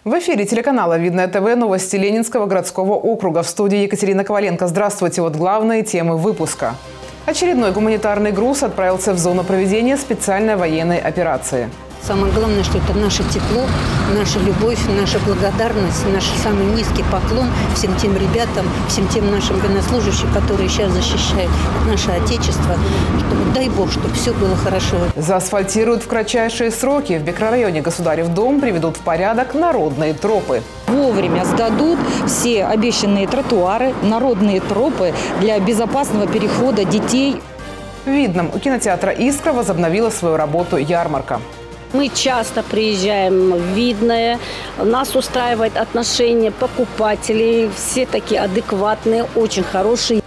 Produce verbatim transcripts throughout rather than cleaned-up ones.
В эфире телеканала «Видное ТВ» новости Ленинского городского округа. В студии Екатерина Коваленко. Здравствуйте. Вот главные темы выпуска. Очередной гуманитарный груз отправился в зону проведения специальной военной операции. Самое главное, что это наше тепло, наша любовь, наша благодарность, наш самый низкий поклон всем тем ребятам, всем тем нашим военнослужащим, которые сейчас защищают наше Отечество. Чтобы, дай Бог, чтобы все было хорошо. Заасфальтируют в кратчайшие сроки. В микрорайоне Государев дом приведут в порядок народные тропы. Вовремя сдадут все обещанные тротуары, народные тропы для безопасного перехода детей. В Видном у кинотеатра «Искра» возобновила свою работу ярмарка. Мы часто приезжаем в Видное, нас устраивает отношение покупателей, все такие адекватные, очень хорошие.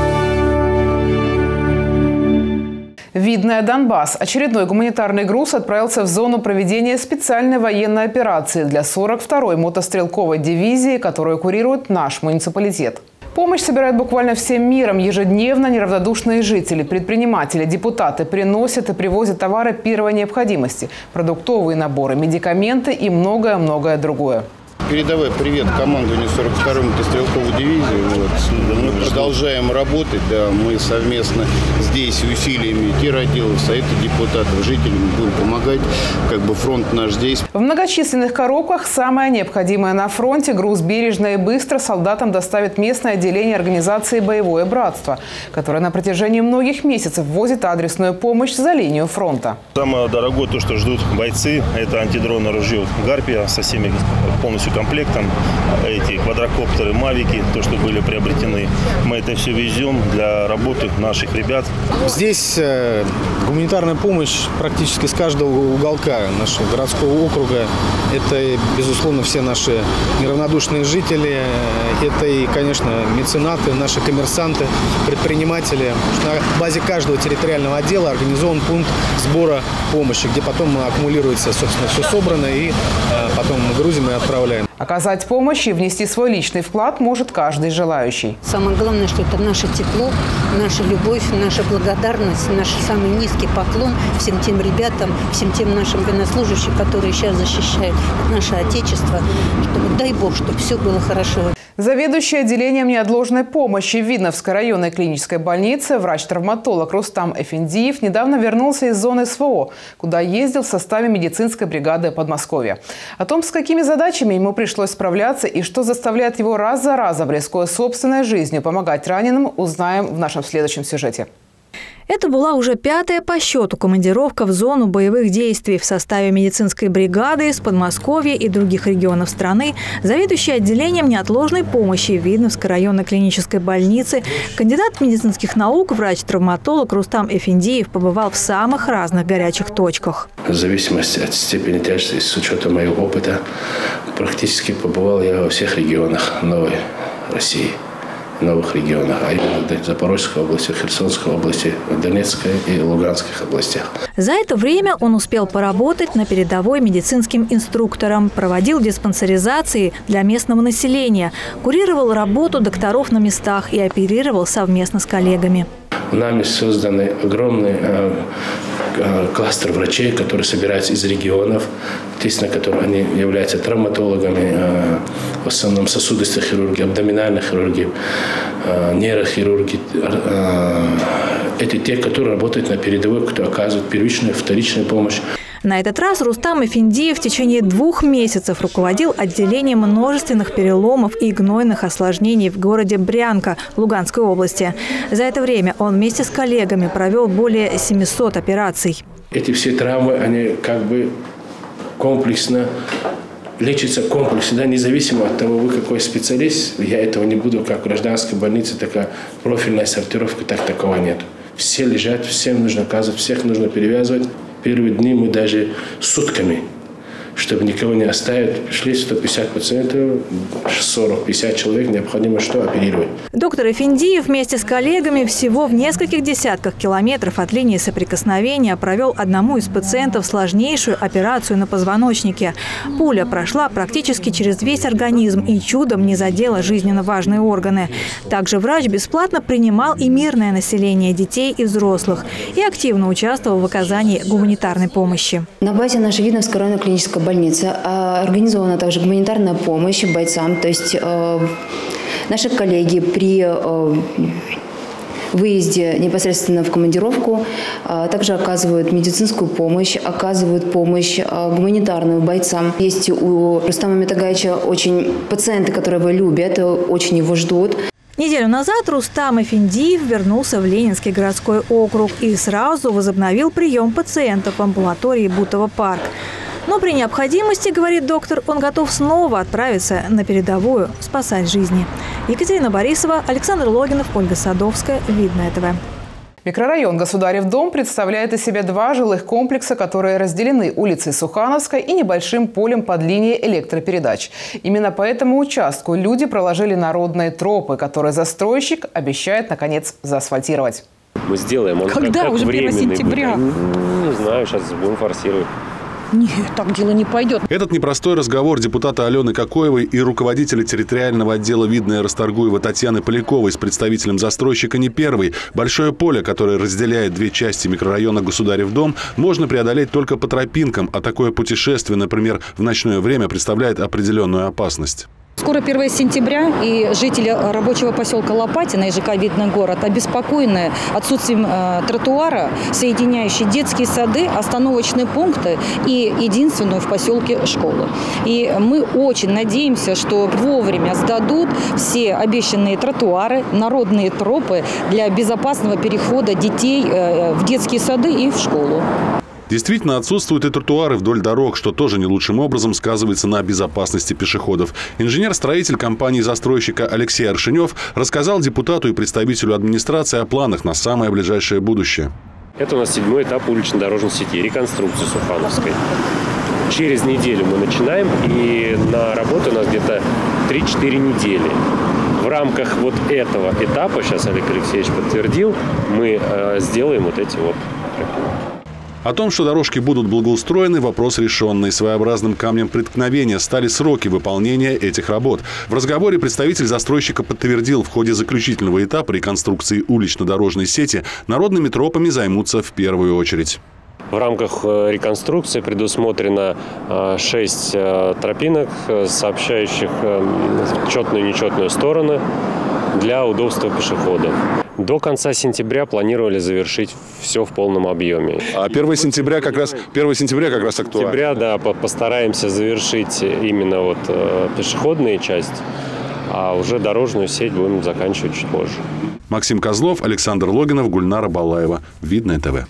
Видное, Донбасс. Очередной гуманитарный груз отправился в зону проведения специальной военной операции для сорок второй мотострелковой дивизии, которую курирует наш муниципалитет. Помощь собирают буквально всем миром. Ежедневно неравнодушные жители, предприниматели, депутаты приносят и привозят товары первой необходимости, продуктовые наборы, медикаменты и многое-многое другое. Передавай привет командованию сорок второй мотострелковой дивизии. Вот. Мы продолжаем работать. Да, мы совместно здесь усилиями тиротделов, совета депутатов, жителям будем помогать. Как бы фронт наш здесь. В многочисленных коробках самое необходимое на фронте. Груз бережно и быстро солдатам доставит местное отделение организации «Боевое братство», которое на протяжении многих месяцев возит адресную помощь за линию фронта. Самое дорогое то, что ждут бойцы, это антидронное ружье «Гарпия» со всеми полностью комплектом, эти квадрокоптеры, мавики, то, что были приобретены. Мы это все везем для работы наших ребят. Здесь э, гуманитарная помощь практически с каждого уголка нашего городского округа. Это, безусловно, все наши неравнодушные жители. Это и, конечно, меценаты, наши коммерсанты, предприниматели. На базе каждого территориального отдела организован пункт сбора помощи, где потом аккумулируется, собственно, все собрано, и э, потом мы грузим и отправляем. Оказать помощь и внести свой личный вклад может каждый желающий. Самое главное, что это наше тепло, наша любовь, наша благодарность, наш самый низкий поклон всем тем ребятам, всем тем нашим военнослужащим, которые сейчас защищают наше Отечество. Чтобы, дай Бог, чтобы все было хорошо. Заведующий отделением неотложной помощи в Видновской районной клинической больнице врач-травматолог Рустам Эфендиев недавно вернулся из зоны СВО, куда ездил в составе медицинской бригады Подмосковья. О том, с какими задачами ему пришлось справляться и что заставляет его раз за разом, рискуя собственной жизнью, помогать раненым, узнаем в нашем следующем сюжете. Это была уже пятая по счету командировка в зону боевых действий в составе медицинской бригады из Подмосковья и других регионов страны. Заведующий отделением неотложной помощи в Видновской районной клинической больнице, кандидат медицинских наук, врач-травматолог Рустам Эфендиев побывал в самых разных горячих точках. В зависимости от степени тяжести, с учетом моего опыта, практически побывал я во всех регионах Новой России. Новых регионах, а именно в Запорожской области, Херсонской области, Донецкой и Луганских областях. За это время он успел поработать на передовой медицинским инструктором, проводил диспансеризации для местного населения, курировал работу докторов на местах и оперировал совместно с коллегами. Нами создан огромный э, э, кластер врачей, которые собираются из регионов, естественно, которые они являются травматологами, э, в основном сосудистой хирургии, абдоминальной хирургии, э, нейрохирургии. Э, это те, которые работают на передовой, кто оказывает первичную, вторичную помощь. На этот раз Рустам Эфендиев в течение двух месяцев руководил отделением множественных переломов и гнойных осложнений в городе Брянка Луганской области. За это время он вместе с коллегами провел более семисот операций. Эти все травмы, они как бы комплексно лечатся комплексно, да, независимо от того, вы какой специалист. Я этого не буду, как в гражданской больнице, такая профильная сортировка, так такого нет. Все лежат, всем нужно оказывать, всех нужно перевязывать. Первые дни мы даже сутками, чтобы никого не оставить, пришли сто пятьдесят пациентов, сорок-пятьдесят человек, необходимо что оперировать. Доктор Эфендиев вместе с коллегами всего в нескольких десятках километров от линии соприкосновения провел одному из пациентов сложнейшую операцию на позвоночнике. Пуля прошла практически через весь организм и чудом не задела жизненно важные органы. Также врач бесплатно принимал и мирное население, детей и взрослых, и активно участвовал в оказании гуманитарной помощи. На базе нашей Видновской районной клинической больницы больнице организована также гуманитарная помощь бойцам. То есть наши коллеги при выезде непосредственно в командировку также оказывают медицинскую помощь, оказывают помощь гуманитарную бойцам. Есть у Рустама Метагаевича очень пациенты, которые его любят, очень его ждут. Неделю назад Рустам Эфендиев вернулся в Ленинский городской округ и сразу возобновил прием пациентов в амбулатории Бутово-парк. Но при необходимости, говорит доктор, он готов снова отправиться на передовую, спасать жизни. Екатерина Борисова, Александр Логинов, Ольга Садовская. Видное ТВ. Микрорайон Государев дом представляет из себя два жилых комплекса, которые разделены улицей Сухановской и небольшим полем под линией электропередач. Именно по этому участку люди проложили народные тропы, которые застройщик обещает, наконец, заасфальтировать. Мы сделаем. Он Когда? как Уже первого сентября? Не, не знаю, сейчас будем форсировать. Нет, так дело не пойдет. Этот непростой разговор депутата Алены Кокоевой и руководителя территориального отдела «Видное» Расторгуева Татьяны Поляковой с представителем застройщика не первый. Большое поле, которое разделяет две части микрорайона Государев дом, можно преодолеть только по тропинкам, а такое путешествие, например, в ночное время, представляет определенную опасность. Скоро первое сентября, и жители рабочего поселка Лопатино и ЖК «Видный город» обеспокоены отсутствием э, тротуара, соединяющий детские сады, остановочные пункты и единственную в поселке школу. И мы очень надеемся, что вовремя сдадут все обещанные тротуары, народные тропы для безопасного перехода детей э, в детские сады и в школу. Действительно, отсутствуют и тротуары вдоль дорог, что тоже не лучшим образом сказывается на безопасности пешеходов. Инженер-строитель компании-застройщика Алексей Аршинев рассказал депутату и представителю администрации о планах на самое ближайшее будущее. Это у нас седьмой этап улично-дорожной сети, реконструкции Сухановской. Через неделю мы начинаем, и на работу у нас где-то три-четыре недели. В рамках вот этого этапа, сейчас Олег Алексеевич подтвердил, мы э, сделаем вот эти вот. О том, что дорожки будут благоустроены, вопрос решенный. Своеобразным камнем преткновения стали сроки выполнения этих работ. В разговоре представитель застройщика подтвердил, в ходе заключительного этапа реконструкции улично-дорожной сети народными тропами займутся в первую очередь. В рамках реконструкции предусмотрено шесть тропинок, сообщающих четную и нечетную стороны для удобства пешеходов. До конца сентября планировали завершить все в полном объеме. А первое сентября как раз, первое сентября как раз актуально? Сентября, да, постараемся завершить именно вот пешеходную часть, а уже дорожную сеть будем заканчивать чуть позже. Максим Козлов, Александр Логинов, Гульнара Балаева. Видное ТВ.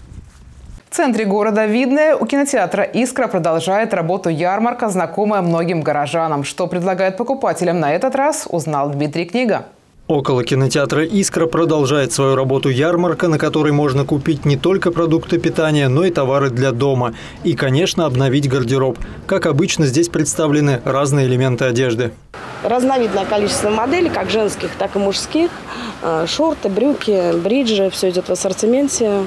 В центре города Видное у кинотеатра «Искра» продолжает работу ярмарка, знакомая многим горожанам. Что предлагает покупателям на этот раз, узнал Дмитрий Книга. Около кинотеатра «Искра» продолжает свою работу ярмарка, на которой можно купить не только продукты питания, но и товары для дома. И, конечно, обновить гардероб. Как обычно, здесь представлены разные элементы одежды. Разновидное количество моделей, как женских, так и мужских. Шорты, брюки, бриджи, все идет в ассортименте.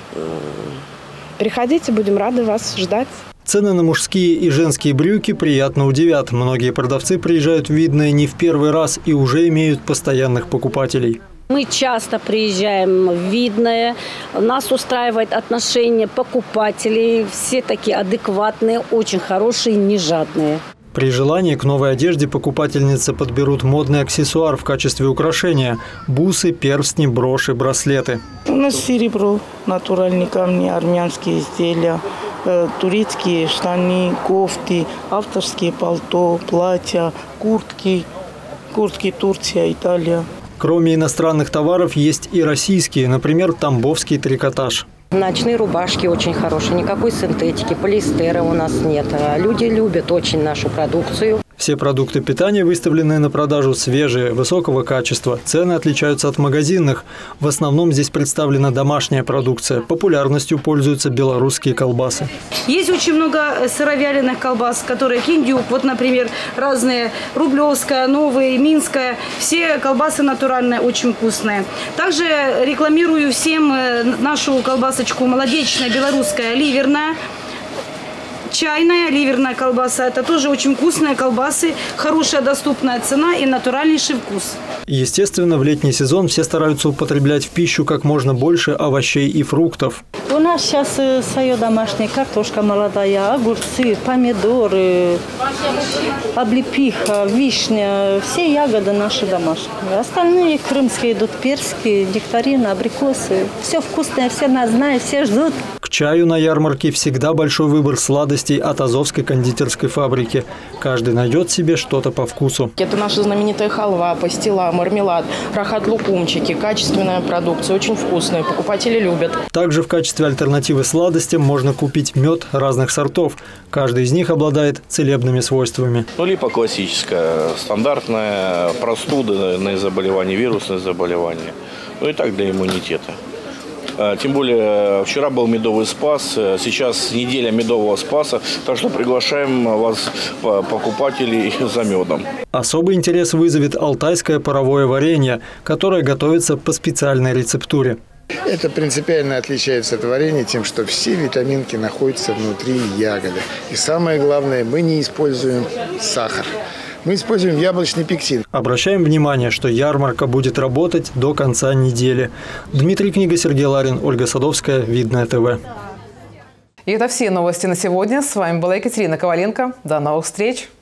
Приходите, будем рады вас ждать. Цены на мужские и женские брюки приятно удивят. Многие продавцы приезжают в Видное не в первый раз и уже имеют постоянных покупателей. Мы часто приезжаем в Видное. Нас устраивает отношение покупателей. Все такие адекватные, очень хорошие, не жадные. При желании к новой одежде покупательницы подберут модный аксессуар в качестве украшения – бусы, перстни, броши, браслеты. У нас серебро, натуральные камни, армянские изделия, турецкие штаны, кофты, авторские пальто, платья, куртки, куртки Турция, Италия. Кроме иностранных товаров есть и российские, например, тамбовский трикотаж. Ночные рубашки очень хорошие, никакой синтетики, полиэстера у нас нет. Люди любят очень нашу продукцию. Все продукты питания выставлены на продажу свежие, высокого качества. Цены отличаются от магазинных. В основном здесь представлена домашняя продукция. Популярностью пользуются белорусские колбасы. Есть очень много сыровяленых колбас, которые киндюк, вот, например, разные, рублевская, новая, минская. Все колбасы натуральные, очень вкусные. Также рекламирую всем нашу колбасочку молодечная, белорусская, ливерная. Чайная, ливерная колбаса. Это тоже очень вкусные колбасы, хорошая доступная цена и натуральнейший вкус. Естественно, в летний сезон все стараются употреблять в пищу как можно больше овощей и фруктов. У нас сейчас свое домашнее, картошка молодая, огурцы, помидоры, облепиха, вишня. Все ягоды наши домашние. Остальные крымские идут, персики, нектарины, абрикосы. Все вкусное, все нас знают, все ждут. К чаю на ярмарке всегда большой выбор сладостей от Азовской кондитерской фабрики. Каждый найдет себе что-то по вкусу. Это наша знаменитая халва, пастила, мармелад, рахат-лукумчики, качественная продукция, очень вкусная, покупатели любят. Также в качестве альтернативы сладостям можно купить мед разных сортов. Каждый из них обладает целебными свойствами. Ну, липа классическая, стандартная, простудные заболевания, вирусные заболевания. Ну и так для иммунитета. Тем более, вчера был медовый спас, сейчас неделя медового спаса, так что приглашаем вас, покупателей, за медом. Особый интерес вызовет алтайское паровое варенье, которое готовится по специальной рецептуре. Это принципиально отличается от варенья тем, что все витаминки находятся внутри ягоды. И самое главное, мы не используем сахар. Мы используем яблочный пектин. Обращаем внимание, что ярмарка будет работать до конца недели. Дмитрий Книга, Сергей Ларин, Ольга Садовская, Видное ТВ. И это все новости на сегодня. С вами была Екатерина Коваленко. До новых встреч.